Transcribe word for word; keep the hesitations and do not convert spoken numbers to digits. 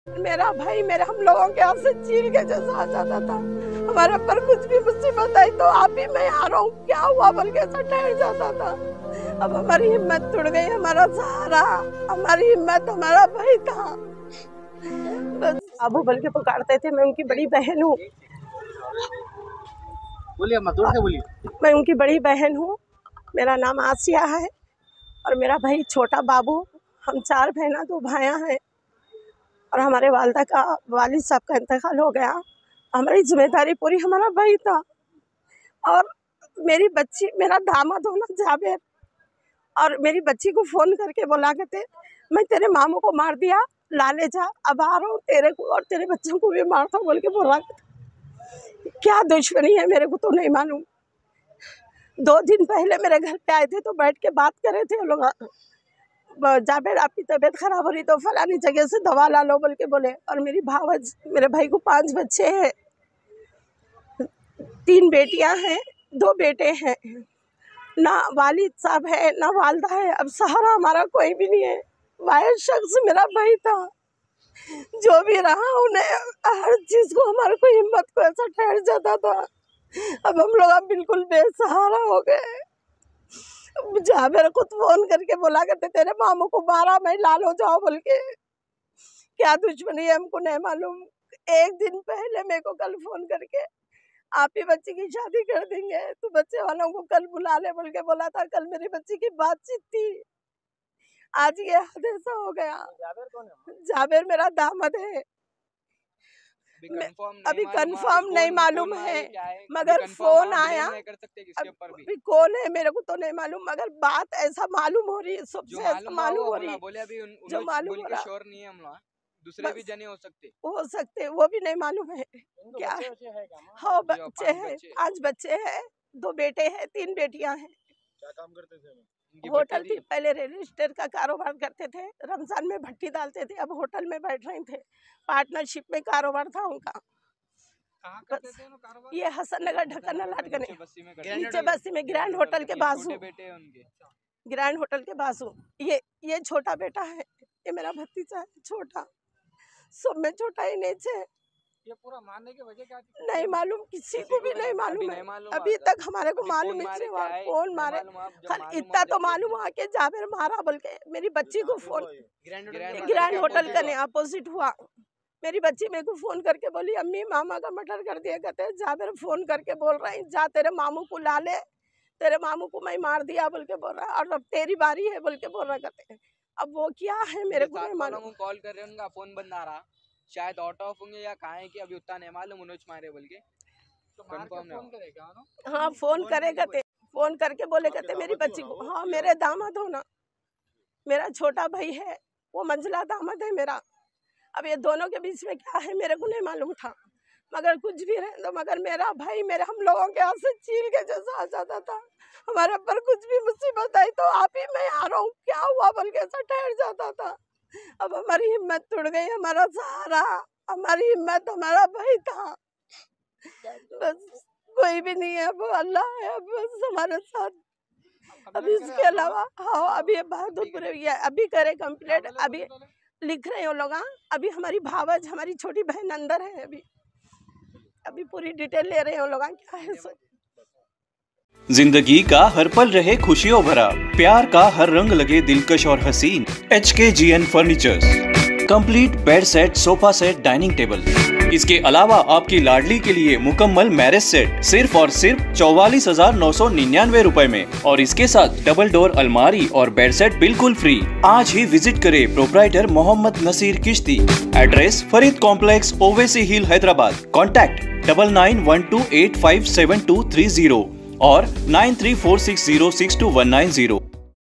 मेरा भाई मेरे हम लोगों के यहाँ से चील के जैसा आ जाता था। हमारे पर कुछ भी मुसीबत आई तो आप ही मैं आ रहा हूँ, क्या हुआ बोल के ऐसा ठहर जाता था। अब हमारी हिम्मत टूट गई, हमारा सहारा, हमारी हिम्मत हमारा भाई था। बस बाबू बोल के पुकारते थे। मैं उनकी बड़ी बहन हूँ। बोलिए अम्मा, जोर से बोलिए। मैं उनकी बड़ी बहन हूँ। मेरा नाम आसिया है और मेरा भाई छोटा बाबू। हम चार बहना दो भाइयाँ हैं और हमारे वालदा का वालिद साहब का इंतकाल हो गया। हमारी जिम्मेदारी पूरी हमारा भाई था। और मेरी बच्ची, मेरा दामाद हो ना जावेद, और मेरी बच्ची को फ़ोन करके बोला करते, मैं तेरे मामू को मार दिया, ला ले जा, अब आ रहा हूँ, तेरे को और तेरे बच्चों को भी मारता बोल के बोला। क्या दुश्मनी है मेरे को तो नहीं मालूम। दो दिन पहले मेरे घर पे आए थे तो बैठ के बात कर रहे थे वो लोग। जावेद आपकी तबीयत खराब हो रही तो फलानी जगह से दवा ला लो बोल के बोले। और मेरी भावज, मेरे भाई को पांच बच्चे हैं, तीन बेटियां हैं, दो बेटे हैं। ना वालिद साहब है ना वालदा है। अब सहारा हमारा कोई भी नहीं है। वाहिद शख्स मेरा भाई था। जो भी रहा उन्हें हर चीज को, हमारे को हिम्मत को ऐसा ठहर जाता था। अब हम लोग अब बिल्कुल बेसहारा हो गए। जावेद खुद फोन करके बोला करते, तेरे मामू को मारा, मैं लालो जाओ बोल के। क्या दुश्मनी है हमको नहीं मालूम। एक दिन पहले मेरे को कल फोन करके, आप ही बच्ची की शादी कर देंगे तो बच्चे वालों को कल बुला ले बोल के बोला था। कल मेरी बच्ची की बातचीत थी, आज ये हादसा हो गया। जावेद कौन है? जावेद मेरा दामाद है। अभी कंफर्म नहीं मालूम है, मगर फोन आया। अभी कौन है मेरे को तो नहीं मालूम, मगर बात ऐसा मालूम हो रही है, सबसे ऐसा मालूम हो रही है। बोले अभी उन, जो मालूम हो रहा, श्योर नहीं है हम लोग, दूसरे भी जने हो सकते हो सकते वो भी नहीं मालूम है क्या। हाँ बच्चे हैं, पांच बच्चे हैं, दो बेटे हैं, तीन बेटियां हैं। क्या काम करते थे? होटल थी, पहले रियल एस्टेट का कारोबार करते थे। रमजान में भट्टी डालते थे, अब होटल में बैठ रहे थे। पार्टनरशिप में कारोबार था उनका। कहाँ करते थे कारोबार? ये हसन नगर ढक्कन लाटगने नीचे बस्ती में ग्रैंड होटल के बाजू। बेटे उनके ग्रैंड होटल के बाजू। ये ये छोटा बेटा है, ये मेरा भतीजा है छोटा। सब में छोटा ही नीचे। ये पूरा मारने की वजह क्या थी? नहीं मालूम, किसी को भी नहीं मालूम है। अभी तक हमारे को मालूम नहीं हुआ कौन मारे। खाली इतना तो मालूम हुआ कि जावेद मारा बोल के। मेरी बच्ची को फोन, ग्रैंड होटल का नहीं अपोजिट हुआ। मेरी बच्ची मेरे को फोन करके बोली, अम्मी मामा का मर्डर कर दिया कहते हैं। जावेद फोन करके बोल रहे हैं, जा तेरे मामू को ला ले, तेरे मामू को मैं मार दिया बोल के बोल रहा है, और अब तेरी बारी है बोल के बोल रहा कहते हैं। अब वो क्या है मेरे को नहीं मालूम। कॉल कर रहे हैं, उनका फोन बंद आ रहा, शायद आउट ऑफ होंगे या कहाँ है कि अभी उतना नहीं मालूम। मनोज मारे बोल के कंफर्म फोन करेगा ना। हाँ फोन करे कहते, फोन करके बोले कहते मेरी बच्ची को। हाँ मेरे दामाद हो ना, मेरा छोटा भाई है, वो मंझला दामाद है मेरा। अब ये दोनों के बीच में क्या है मेरे को नहीं मालूम था, मगर कुछ भी रहे तो मगर मेरा भाई मेरे हम लोगों के यहाँ से चील के जैसा आ जाता था। हमारे पर कुछ भी मुसीबत आई तो आप ही मैं आ रहा हूँ, क्या हुआ बोल के ऐसा ठहर जाता था। अब हमारी हिम्मत टूट गई, हमारा सहारा, हमारी हिम्मत हमारा भाई था। बस कोई भी नहीं है, वो अल्लाह है बस हमारे साथ। अभी इसके अलावा हाँ अभी बहादुरपुर अभी करे कंप्लीट, अभी लिख रहे हो लोग। अभी हमारी भावज, हमारी छोटी बहन अंदर है। अभी अभी पूरी डिटेल ले रहे हो लोग क्या है सो। जिंदगी का हर पल रहे खुशियों भरा, प्यार का हर रंग लगे दिलकश और हसीन। H K G N furnitures, complete bed set, sofa set, dining table. इसके अलावा आपकी लाडली के लिए मुकम्मल मैरिज सेट सिर्फ और सिर्फ चौवालीस हजार नौ सौ निन्यानवे रूपए में, और इसके साथ डबल डोर अलमारी और बेड सेट बिल्कुल फ्री। आज ही विजिट करें proprietor Mohammad Nasir Kishti. Address Farid complex, Owaisi hill, Hyderabad. Contact double nine one two eight five seven two three zero और nine three four six zero six two one nine zero.